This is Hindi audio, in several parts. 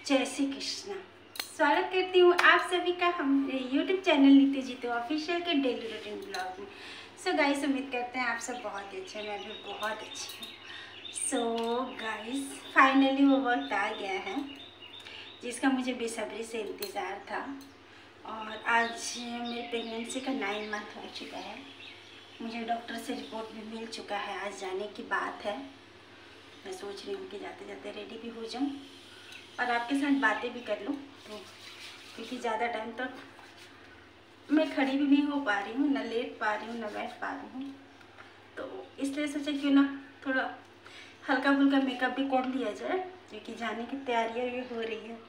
जय श्री कृष्णा। स्वागत करती हूँ आप सभी का हमारे YouTube channel Neetu Jeetu official के डेली रूटीन ब्लॉग में। सो गाइस, उम्मीद करते हैं आप सब बहुत अच्छे, मैं भी बहुत अच्छी हूँ। सो गाइस, फाइनली वो वक्त आ गया है जिसका मुझे बेसब्री से इंतज़ार था। और आज मेरी प्रेगनेंसी का 9 मंथ हो चुका है। मुझे डॉक्टर से रिपोर्ट भी मिल चुका है, आज जाने की बात है। मैं सोच रही हूँ कि जाते जाते रेडी भी हो जाऊँ और आपके साथ बातें भी कर लूँ, तो क्योंकि ज़्यादा टाइम तक मैं खड़ी भी नहीं हो पा रही हूँ, ना लेट पा रही हूँ ना बैठ पा रही हूँ। तो इसलिए सोचा क्यों ना थोड़ा हल्का फुल्का मेकअप भी कर लिया जाए, क्योंकि जाने की तैयारियाँ भी हो रही है।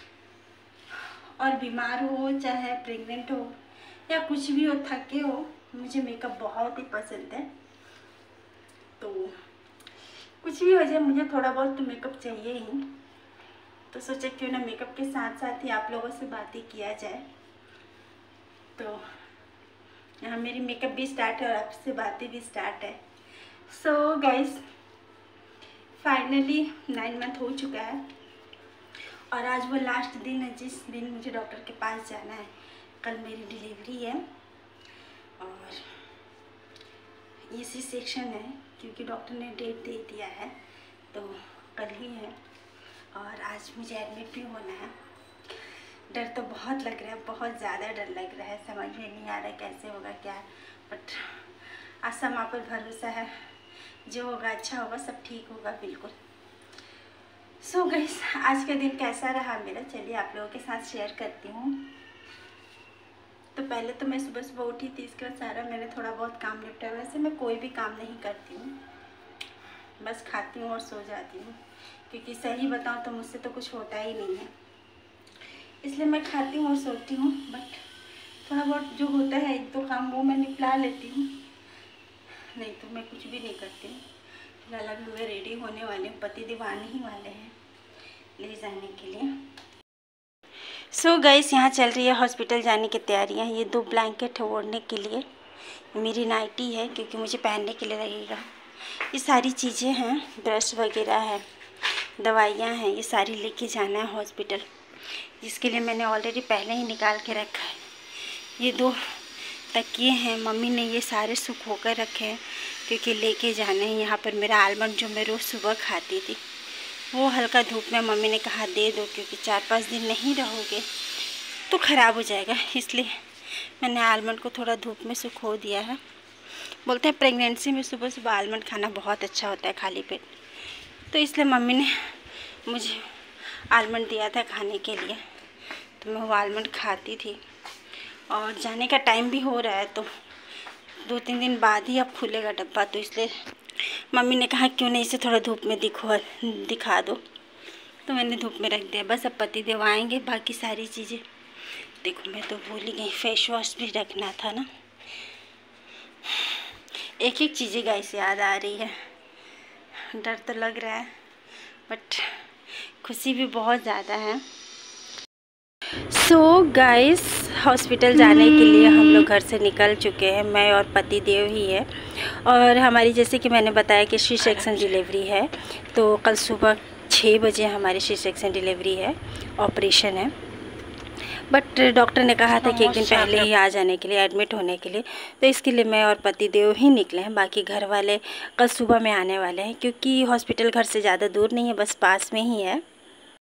और बीमार हो चाहे प्रेग्नेंट हो या कुछ भी हो, थके हो, मुझे मेकअप बहुत ही पसंद है। तो कुछ भी हो जाए, मुझे थोड़ा बहुत तो मेकअप चाहिए ही। तो सोचा क्यों ना मेकअप के साथ साथ ही आप लोगों से बातें किया जाए। तो यहाँ मेरी मेकअप भी स्टार्ट है और आपसे बातें भी स्टार्ट है। सो गाइस, फाइनली 9 मंथ हो चुका है और आज वो लास्ट दिन है जिस दिन मुझे डॉक्टर के पास जाना है। कल मेरी डिलीवरी है और ये सी सेक्शन है, क्योंकि डॉक्टर ने डेट दे दिया है, तो कल ही है। और आज मुझे एडमिट भी होना है। डर तो बहुत लग रहा है, बहुत ज़्यादा डर लग रहा है, समझ में नहीं आ रहा है कैसे होगा क्या। बट आशा माँ पर भरोसा है, जो होगा अच्छा होगा, सब ठीक होगा बिल्कुल। सो गाइस, आज का दिन कैसा रहा मेरा, चलिए आप लोगों के साथ शेयर करती हूँ। तो पहले तो मैं सुबह सुबह उठी थी, इसके बाद सारा मैंने थोड़ा बहुत काम निपटाया। वैसे मैं कोई भी काम नहीं करती हूँ, बस खाती हूँ और सो जाती हूँ, क्योंकि सही बताऊँ तो मुझसे तो कुछ होता ही नहीं है। इसलिए मैं खाती हूँ और सोती हूँ। बट थोड़ा बहुत जो होता है एक दो काम वो मैं निपटा लेती हूँ, नहीं तो मैं कुछ भी नहीं करती हूँ। फिलहाल अभी मैं रेडी होने वाली हूँ, पति देव आने ही वाले हैं ले जाने के लिए। सो गाइस, यहाँ चल रही है हॉस्पिटल जाने की तैयारियाँ। ये 2 ब्लैंकेट है ओढ़ने के लिए, मेरी नाइटी है क्योंकि मुझे पहनने के लिए लगेगा। ये सारी चीज़ें हैं, ब्रश वगैरह है, दवाइयाँ हैं, ये सारी लेके जाना है हॉस्पिटल, जिसके लिए मैंने ऑलरेडी पहले ही निकाल के रखा है। ये 2 तकिए हैं, मम्मी ने ये सारे सुखो कर रखे हैं क्योंकि लेके जाने हैं। यहाँ पर मेरा आलमंड जो मैं रोज़ सुबह खाती थी, वो हल्का धूप में मम्मी ने कहा दे दो, क्योंकि 4-5 दिन नहीं रहोगे तो ख़राब हो जाएगा। इसलिए मैंने आलमंड को थोड़ा धूप में सुखो दिया है। बोलते हैं प्रेगनेंसी में सुबह सुबह आलमंड खाना बहुत अच्छा होता है खाली पेट, तो इसलिए मम्मी ने मुझे आलमंड दिया था खाने के लिए, तो मैं वो आलमंड खाती थी। और जाने का टाइम भी हो रहा है, तो 2-3 दिन बाद ही अब खुलेगा डब्बा, तो इसलिए मम्मी ने कहा क्यों नहीं इसे थोड़ा धूप में दिखा दो, तो मैंने धूप में रख दिया। बस अब पति देव आएंगे, बाकी सारी चीज़ें देखो, मैं तो भूल ही गई, फेस वॉश भी रखना था ना। एक एक चीज़ें गाइस याद आ रही है। डर तो लग रहा है बट खुशी भी बहुत ज़्यादा है। सो गाइस, हॉस्पिटल जाने के लिए हम लोग घर से निकल चुके हैं, मैं और पति देव ही है। और हमारी, जैसे कि मैंने बताया कि सी सेक्शन डिलीवरी है, तो कल सुबह 6 बजे हमारी सी सेक्शन डिलीवरी है, ऑपरेशन है। बट डॉक्टर ने कहा था कि एक दिन पहले ही आ जाने के लिए, एडमिट होने के लिए, तो इसके लिए मैं और पति देव ही निकले हैं। बाकी घर वाले कल सुबह में आने वाले हैं, क्योंकि हॉस्पिटल घर से ज़्यादा दूर नहीं है, बस पास में ही है।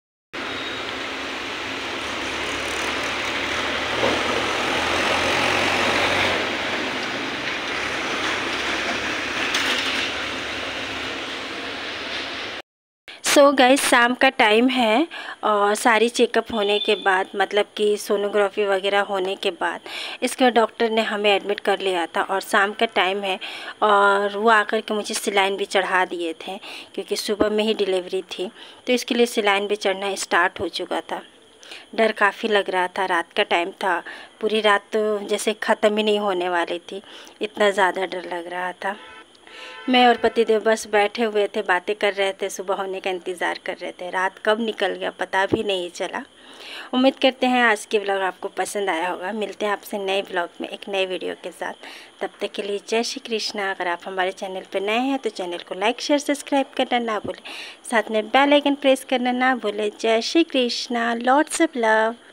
सो गाइस, शाम का टाइम है और सारी चेकअप होने के बाद, मतलब कि सोनोग्राफी वगैरह होने के बाद, इसके बाद डॉक्टर ने हमें एडमिट कर लिया था। और शाम का टाइम है और वो आकर के मुझे सिलाइन भी चढ़ा दिए थे, क्योंकि सुबह में ही डिलीवरी थी, तो इसके लिए सिलाइन भी चढ़ना स्टार्ट हो चुका था। डर काफ़ी लग रहा था, रात का टाइम था, पूरी रात तो जैसे ख़त्म ही नहीं होने वाली थी, इतना ज़्यादा डर लग रहा था। मैं और पतिदेव बस बैठे हुए थे, बातें कर रहे थे, सुबह होने का इंतज़ार कर रहे थे। रात कब निकल गया पता भी नहीं चला। उम्मीद करते हैं आज के ब्लॉग आपको पसंद आया होगा। मिलते हैं आपसे नए ब्लॉग में एक नए वीडियो के साथ। तब तक के लिए जय श्री कृष्णा। अगर आप हमारे चैनल पर नए हैं तो चैनल को लाइक शेयर सब्सक्राइब करना ना भूलें, साथ में बेल आइकन प्रेस करना ना भूलें। जय Shri Krishna, lots of love.